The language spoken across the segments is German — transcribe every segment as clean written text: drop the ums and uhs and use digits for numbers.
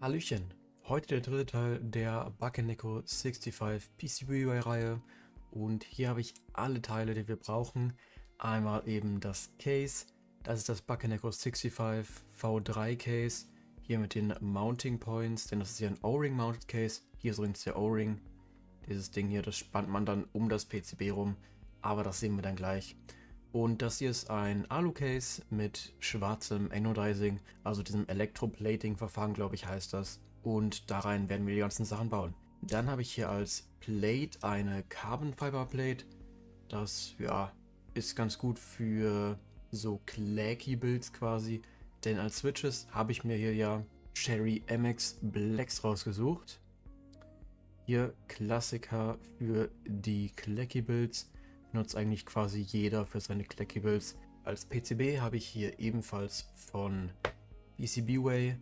Hallöchen, heute der dritte Teil der Bakeneko 65 PCBWay-Reihe und hier habe ich alle Teile, die wir brauchen. Einmal eben das Case, das ist das Bakeneko 65 V3 Case, hier mit den Mounting Points, denn das ist ja ein O-Ring Mounted Case. Hier ist übrigens der O-Ring, dieses Ding hier, das spannt man dann um das PCB rum, aber das sehen wir dann gleich. Und das hier ist ein Alu-Case mit schwarzem Anodizing, also diesem Electroplating-Verfahren, glaube ich, heißt das. Und da rein werden wir die ganzen Sachen bauen. Dann habe ich hier als Plate eine Carbon Fiber Plate. Das, ja, ist ganz gut für so clacky Builds quasi. Denn als Switches habe ich mir hier ja Cherry MX Blacks rausgesucht. Hier Klassiker für die clacky Builds. Nutzt eigentlich quasi jeder für seine Collectibles. Als PCB habe ich hier ebenfalls von PCBWay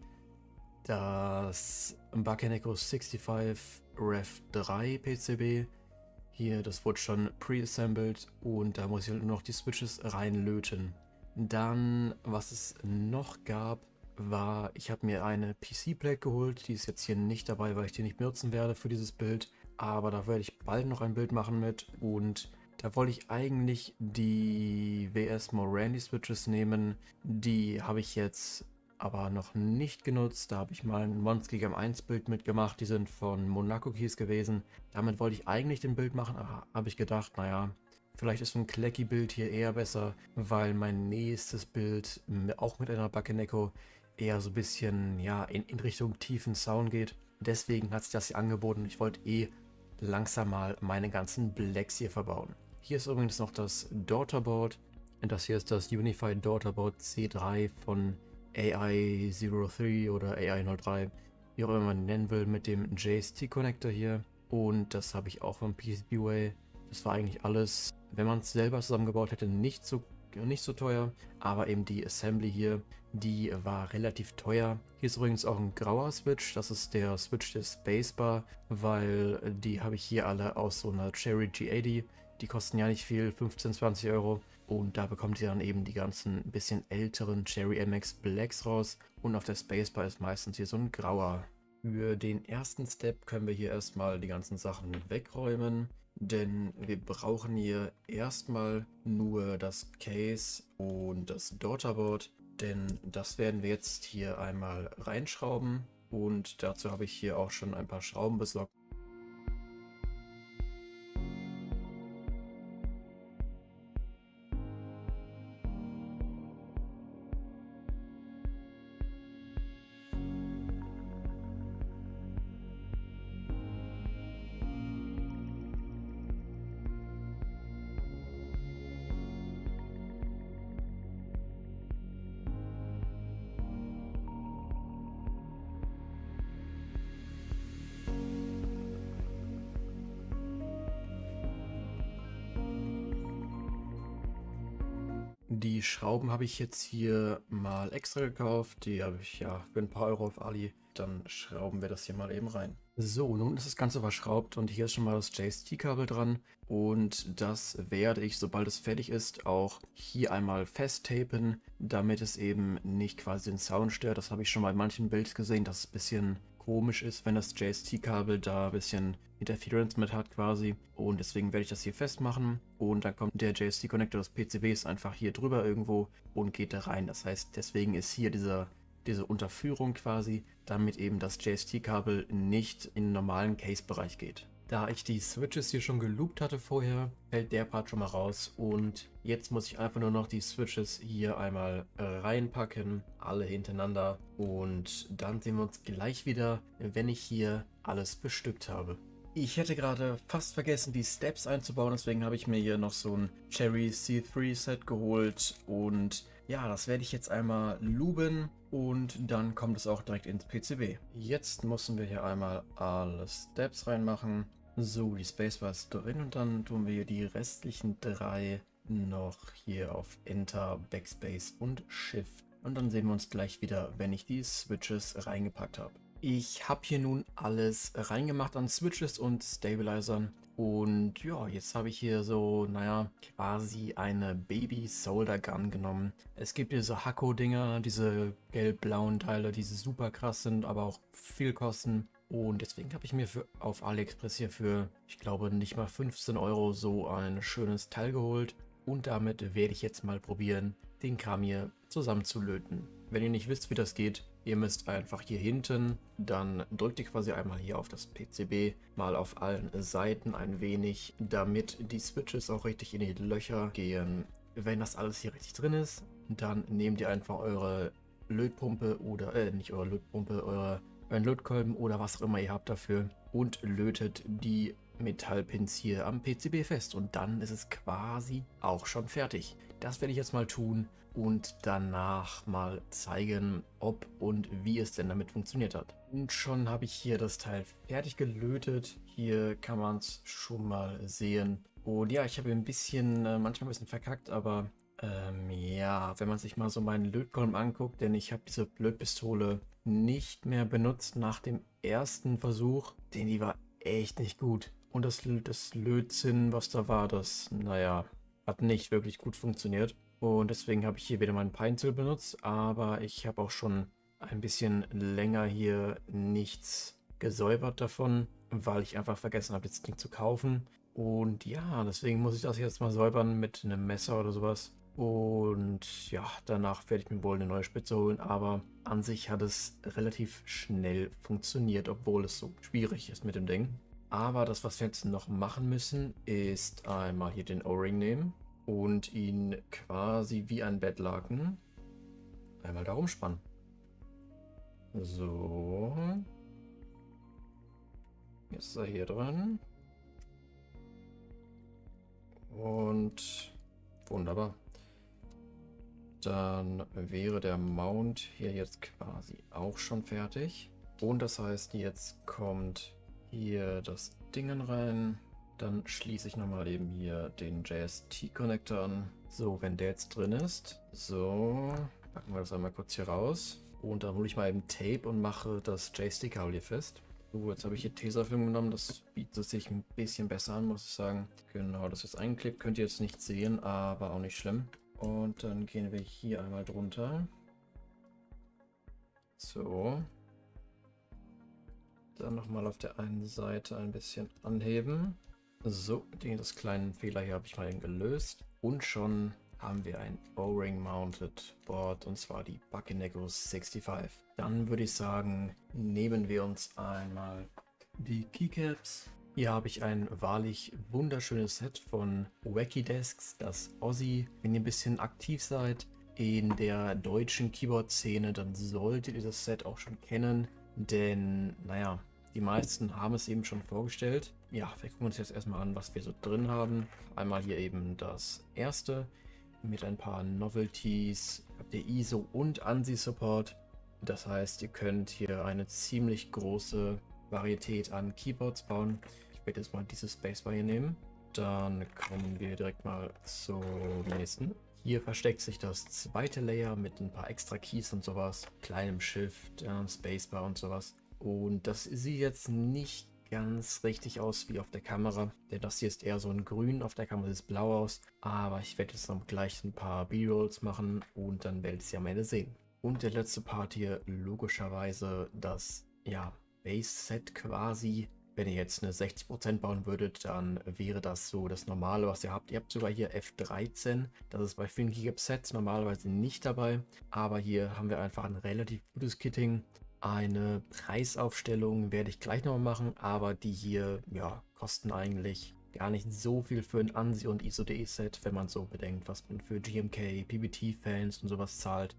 das Bakeneko 65 Rev 3 PCB. Hier, das wurde schon pre-assembled und da muss ich halt nur noch die Switches reinlöten. Dann, was es noch gab, war, ich habe mir eine PC-Plate geholt. Die ist jetzt hier nicht dabei, weil ich die nicht benutzen werde für dieses Bild. Aber da werde ich bald noch ein Bild machen mit und da wollte ich eigentlich die WS Morandi Switches nehmen. Die habe ich jetzt aber noch nicht genutzt. Da habe ich mal ein Monski M1 Bild mitgemacht. Die sind von Monaco Keys gewesen. Damit wollte ich eigentlich den Bild machen, aber habe ich gedacht, naja, vielleicht ist so ein Clacky Bild hier eher besser, weil mein nächstes Bild auch mit einer Bakeneko eher so ein bisschen ja, in Richtung tiefen Sound geht. Deswegen hat sich das hier angeboten. Ich wollte langsam mal meine ganzen Blacks hier verbauen. Hier ist übrigens noch das Daughterboard. Und das hier ist das Unified Daughterboard C3 von AI03 oder AI03, wie auch immer man nennen will, mit dem JST-Connector hier. Und das habe ich auch von PCBWay. Das war eigentlich alles, wenn man es selber zusammengebaut hätte, nicht so teuer. Aber eben die Assembly hier, die war relativ teuer. Hier ist übrigens auch ein grauer Switch. Das ist der Switch der Spacebar, weil die habe ich hier alle aus so einer Cherry G80. Die kosten ja nicht viel, 15, 20 Euro. Und da bekommt ihr dann eben die ganzen bisschen älteren Cherry MX Blacks raus. Und auf der Spacebar ist meistens hier so ein grauer. Für den ersten Step können wir hier erstmal die ganzen Sachen wegräumen. Denn wir brauchen hier erstmal nur das Case und das Daughterboard. Denn das werden wir jetzt hier einmal reinschrauben. Und dazu habe ich hier auch schon ein paar Schrauben besorgt. Die Schrauben habe ich jetzt hier mal extra gekauft. Die habe ich ja für ein paar Euro auf Ali. Dann schrauben wir das hier mal eben rein. So, nun ist das Ganze verschraubt und hier ist schon mal das JST-Kabel dran. Und das werde ich, sobald es fertig ist, auch hier einmal festtapen, damit es eben nicht quasi den Sound stört. Das habe ich schon bei manchen Builds gesehen, dass es ein bisschen komisch ist, wenn das JST-Kabel da ein bisschen Interference mit hat quasi. Und deswegen werde ich das hier festmachen. Und dann kommt der JST-Connector des PCBs einfach hier drüber irgendwo und geht da rein. Das heißt, deswegen ist hier diese Unterführung quasi, damit eben das JST-Kabel nicht in den normalen Case-Bereich geht. Da ich die Switches hier schon geloopt hatte vorher, fällt der Part schon mal raus und jetzt muss ich einfach nur noch die Switches hier einmal reinpacken, alle hintereinander und dann sehen wir uns gleich wieder, wenn ich hier alles bestückt habe. Ich hätte gerade fast vergessen, die Steps einzubauen, deswegen habe ich mir hier noch so ein Cherry C3 Set geholt und ja, das werde ich jetzt einmal luben und dann kommt es auch direkt ins PCB. Jetzt müssen wir hier einmal alle Steps reinmachen. So, die Spacebar ist drin und dann tun wir hier die restlichen drei noch hier auf Enter, Backspace und Shift. Und dann sehen wir uns gleich wieder, wenn ich die Switches reingepackt habe. Ich habe hier nun alles reingemacht an Switches und Stabilizern. Und ja, jetzt habe ich hier so, naja, quasi eine Baby Solder Gun genommen. Es gibt diese Hakko-Dinger, diese gelb-blauen Teile, die super krass sind, aber auch viel kosten. Und deswegen habe ich mir auf AliExpress hier für, ich glaube, nicht mal 15 Euro so ein schönes Teil geholt. Und damit werde ich jetzt mal probieren, den Kram hier zusammenzulöten. Wenn ihr nicht wisst, wie das geht, ihr müsst einfach hier hinten, dann drückt ihr quasi einmal hier auf das PCB, mal auf allen Seiten ein wenig, damit die Switches auch richtig in die Löcher gehen. Wenn das alles hier richtig drin ist, dann nehmt ihr einfach eure Lötpumpe oder, nicht eure Lötpumpe, euren Lötkolben oder was auch immer ihr habt dafür und lötet die Metallpins hier am PCB fest und dann ist es quasi auch schon fertig. Das werde ich jetzt mal tun und danach mal zeigen, ob und wie es denn damit funktioniert hat. Und schon habe ich hier das Teil fertig gelötet. Hier kann man es schon mal sehen. Und ja, ich habe ein bisschen, manchmal ein bisschen verkackt, aber ja, wenn man sich mal so meinen Lötkolben anguckt, denn ich habe diese Lötpistole nicht mehr benutzt nach dem ersten Versuch, denn die war echt nicht gut. Und das Lötzinn, was da war, das, naja, hat nicht wirklich gut funktioniert. Und deswegen habe ich hier wieder meinen Pine-Tool benutzt, aber ich habe auch schon ein bisschen länger hier nichts gesäubert davon, weil ich einfach vergessen habe, das Ding zu kaufen. Und ja, deswegen muss ich das jetzt mal säubern mit einem Messer oder sowas. Und ja, danach werde ich mir wohl eine neue Spitze holen, aber an sich hat es relativ schnell funktioniert, obwohl es so schwierig ist mit dem Ding. Aber das, was wir jetzt noch machen müssen, ist einmal hier den O-Ring nehmen und ihn quasi wie ein Bettlaken einmal da rumspannen. So. Jetzt ist er hier dran. Und wunderbar. Dann wäre der Mount hier jetzt quasi auch schon fertig. Und das heißt, jetzt kommt hier das Ding rein. Dann schließe ich nochmal eben hier den JST-Connector an. So, wenn der jetzt drin ist, so, packen wir das einmal kurz hier raus. Und dann hole ich mal eben Tape und mache das JST-Kabel hier fest. So, jetzt habe ich hier Tesafilm genommen. Das bietet sich ein bisschen besser an, muss ich sagen. Genau, das ist eingeklebt. Könnt ihr jetzt nicht sehen, aber auch nicht schlimm. Und dann gehen wir hier einmal drunter. So. Dann nochmal auf der einen Seite ein bisschen anheben. So, das kleinen Fehler hier habe ich mal gelöst. Und schon haben wir ein O-Ring Mounted Board und zwar die Bakeneko 65. Dann würde ich sagen, nehmen wir uns einmal die Keycaps. Hier habe ich ein wahrlich wunderschönes Set von Wacky Desks, das Aussie. Wenn ihr ein bisschen aktiv seid in der deutschen Keyboard-Szene, dann solltet ihr das Set auch schon kennen, denn, naja, die meisten haben es eben schon vorgestellt. Ja, wir gucken uns jetzt erstmal an, was wir so drin haben. Einmal hier eben das erste mit ein paar Novelties, habt ihr ISO und ANSI-Support. Das heißt, ihr könnt hier eine ziemlich große Varietät an Keyboards bauen. Ich werde jetzt mal diese Spacebar hier nehmen. Dann kommen wir direkt mal zum nächsten. Hier versteckt sich das zweite Layer mit ein paar extra Keys und sowas, kleinem Shift, Spacebar und sowas. Und das sieht jetzt nicht ganz richtig aus wie auf der Kamera, denn das hier ist eher so ein Grün, auf der Kamera sieht es blau aus. Aber ich werde jetzt noch gleich ein paar B-Rolls machen und dann werdet ihr am Ende sehen. Und der letzte Part hier, logischerweise das, ja, Base-Set quasi. Wenn ihr jetzt eine 60% bauen würdet, dann wäre das so das Normale, was ihr habt. Ihr habt sogar hier F13. Das ist bei vielen Gigabit-Sets normalerweise nicht dabei. Aber hier haben wir einfach ein relativ gutes Kitting. Eine Preisaufstellung werde ich gleich noch machen, aber die hier, ja, kosten eigentlich gar nicht so viel für ein ANSI und ISO-DE-Set, wenn man so bedenkt, was man für GMK, PBT-Fans und sowas zahlt.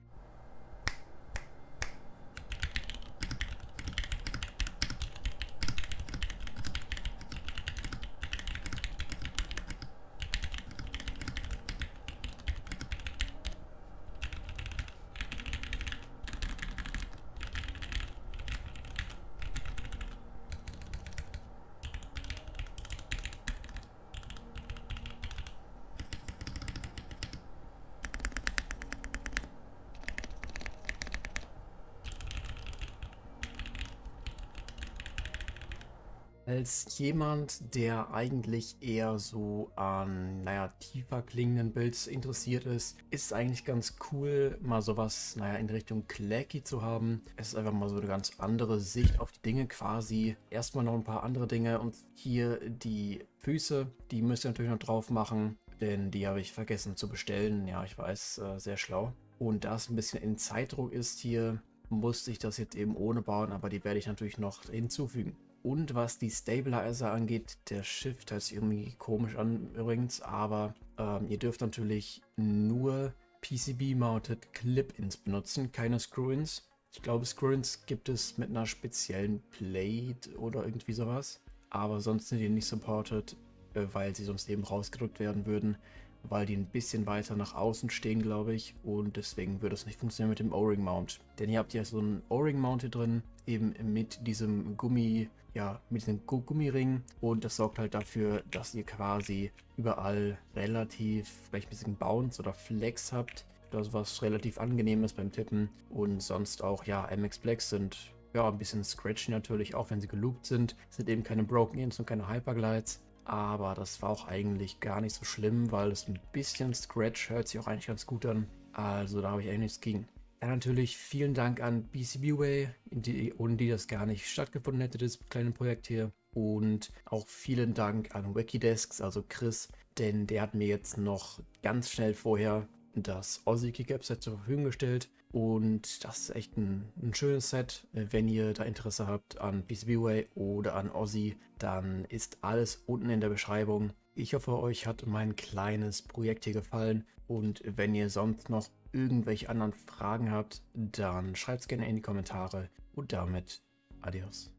Als jemand, der eigentlich eher so an, naja, tiefer klingenden Builds interessiert ist, ist es eigentlich ganz cool, mal sowas, naja, in Richtung Clacky zu haben. Es ist einfach mal so eine ganz andere Sicht auf die Dinge quasi. Erstmal noch ein paar andere Dinge und hier die Füße, die müsst ihr natürlich noch drauf machen, denn die habe ich vergessen zu bestellen. Ja, ich weiß, sehr schlau. Und da es ein bisschen in Zeitdruck ist hier, musste ich das jetzt eben ohne bauen, aber die werde ich natürlich noch hinzufügen. Und was die Stabilizer angeht, der Shift hört sich irgendwie komisch an übrigens, aber ihr dürft natürlich nur PCB-mounted Clip-Ins benutzen, keine Screw-Ins. Ich glaube, Screw-Ins gibt es mit einer speziellen Plate oder irgendwie sowas, aber sonst sind die nicht supported, weil sie sonst eben rausgedrückt werden würden, weil die ein bisschen weiter nach außen stehen, glaube ich, und deswegen würde es nicht funktionieren mit dem O-Ring-Mount. Denn ihr habt ja so einen O-Ring-Mount hier drin, eben mit diesem Gummi, ja, mit diesem Gummiring, und das sorgt halt dafür, dass ihr quasi überall relativ vielleicht ein bisschen Bounce oder Flex habt, das was relativ angenehm ist beim Tippen, und sonst auch, ja, MX Blacks sind ja ein bisschen scratchy natürlich, auch wenn sie geloopt sind eben keine Broken Ins und keine Hyperglides. Aber das war auch eigentlich gar nicht so schlimm, weil es ein bisschen Scratch hört sich auch eigentlich ganz gut an. Also da habe ich eigentlich nichts gegen. Dann natürlich vielen Dank an PCBWay, ohne die das gar nicht stattgefunden hätte, das kleine Projekt hier. Und auch vielen Dank an Wikidesks, also Chris, denn der hat mir jetzt noch ganz schnell vorher das Aussie Kickup Set zur Verfügung gestellt. Und das ist echt ein schönes Set. Wenn ihr da Interesse habt an PCBWay oder an Aussie, dann ist alles unten in der Beschreibung. Ich hoffe, euch hat mein kleines Projekt hier gefallen. Und wenn ihr sonst noch irgendwelche anderen Fragen habt, dann schreibt es gerne in die Kommentare. Und damit, adios.